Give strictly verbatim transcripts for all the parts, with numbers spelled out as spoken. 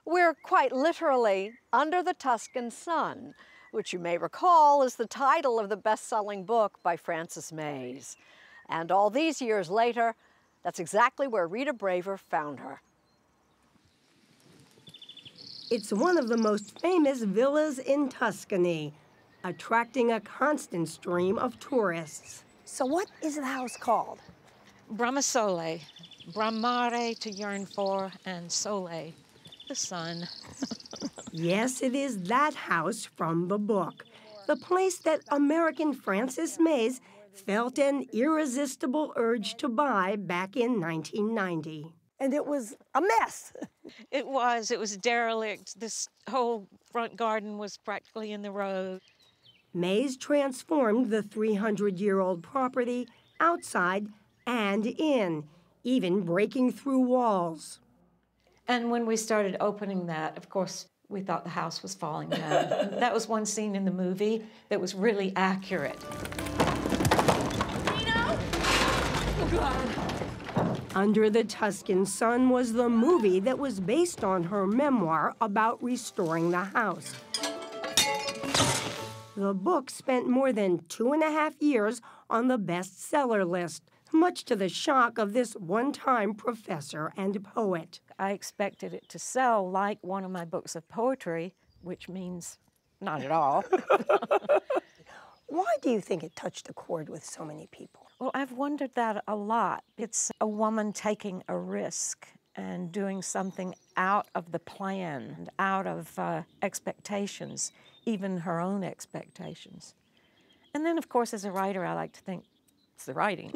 We're quite literally under the Tuscan sun, which you may recall is the title of the best-selling book by Frances Mays. And all these years later, that's exactly where Rita Braver found her. It's one of the most famous villas in Tuscany, attracting a constant stream of tourists. So what is the house called? Bramasole, Bramare to yearn for, and sole, the sun. Yes, it is that house from the book, the place that American Frances Mays felt an irresistible urge to buy back in nineteen ninety. And it was a mess. It was. It was derelict. This whole front garden was practically in the road. Mays transformed the three hundred year old property outside and in, even breaking through walls. And when we started opening that, of course, we thought the house was falling down. That was one scene in the movie that was really accurate. Oh, God. Under the Tuscan Sun was the movie that was based on her memoir about restoring the house. The book spent more than two and a half years on the bestseller list, much to the shock of this one-time professor and poet. I expected it to sell like one of my books of poetry, which means not at all. Why do you think it touched a chord with so many people? Well, I've wondered that a lot. It's a woman taking a risk and doing something out of the plan, and out of uh, expectations, even her own expectations. And then, of course, as a writer, I like to think it's the writing.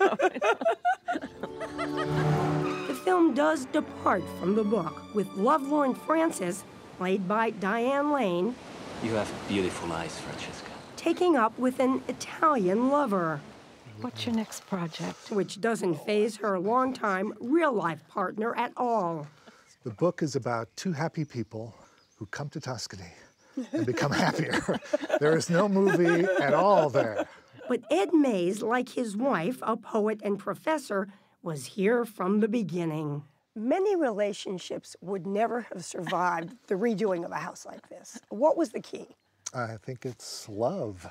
The film does depart from the book, with lovelorn Frances, played by Diane Lane, You have beautiful eyes, Francesca. taking up with an Italian lover, What's your next project? which doesn't faze her longtime real-life partner at all. The book is about two happy people who come to Tuscany and become happier. There is no movie at all there. But Ed Mays, like his wife, a poet and professor, was here from the beginning. Many relationships would never have survived the redoing of a house like this. What was the key? I think it's love.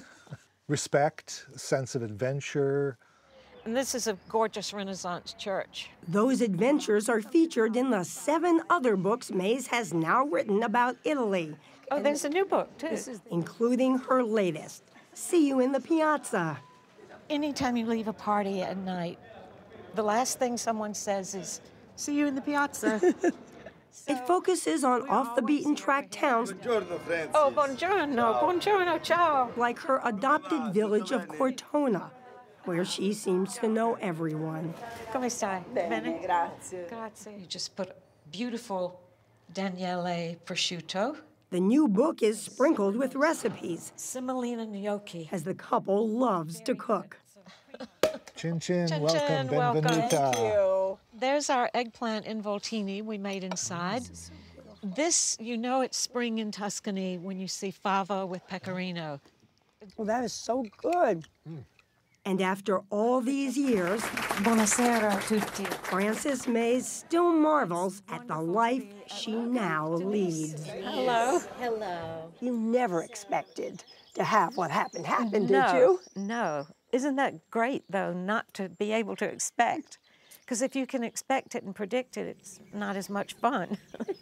Respect, sense of adventure. And this is a gorgeous Renaissance church. Those adventures are featured in the seven other books Mays has now written about Italy, Oh, there's a new book, too. including her latest, See You in the Piazza. Anytime you leave a party at night, the last thing someone says is, see you in the piazza. It focuses on off-the-beaten-track towns Oh, buongiorno, buongiorno, ciao. like her adopted village of Cortona, where she seems to know everyone. Come stai? Bene? Grazie. Grazie. You just put beautiful Daniele prosciutto, The new book is sprinkled with recipes, semolina gnocchi. as the couple loves to cook. Chin chin, Chin welcome, chin, welcome. benvenuta. There's our eggplant involtini we made inside. This, you know it's spring in Tuscany when you see fava with pecorino. Well, that is so good. And after all these years, Buonasera tutti. Frances Mays still marvels at the life she now leads. Hello. Hello. You never expected to have what happened happen, did no, you? No. Isn't that great, though, not to be able to expect? Because if you can expect it and predict it, it's not as much fun.